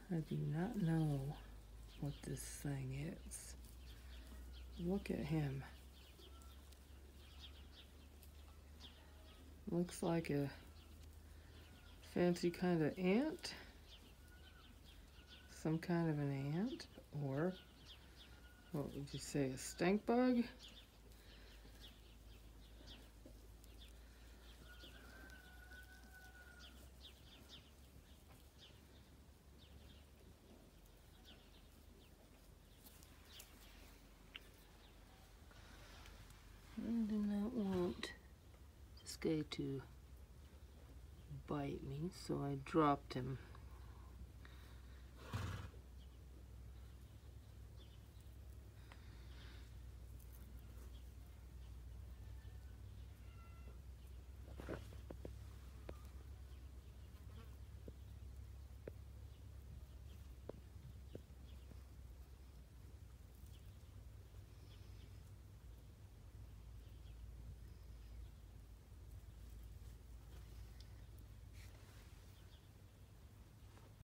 I do not know what this thing is. Look at him. Looks like a fancy kind of ant. Some kind of an ant, or what would you say, a stink bug? I do not want this guy to bite me, so I dropped him.